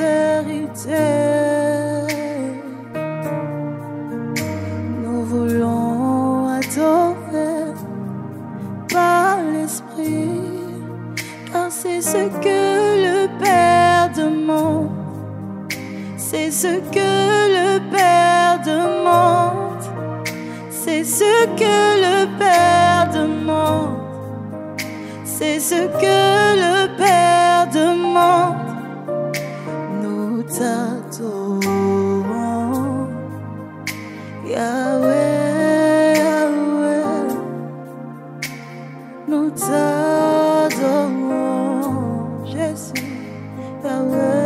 vérité. Nous voulons adorer par l'Esprit, car c'est ce que le Père demande. C'est ce que le Père demande. C'est ce que le Père demande. C'est ce que le Père demande. Nous t'adorons, Yahweh, Yahweh. Nous t'adorons, Jésus, Yahweh.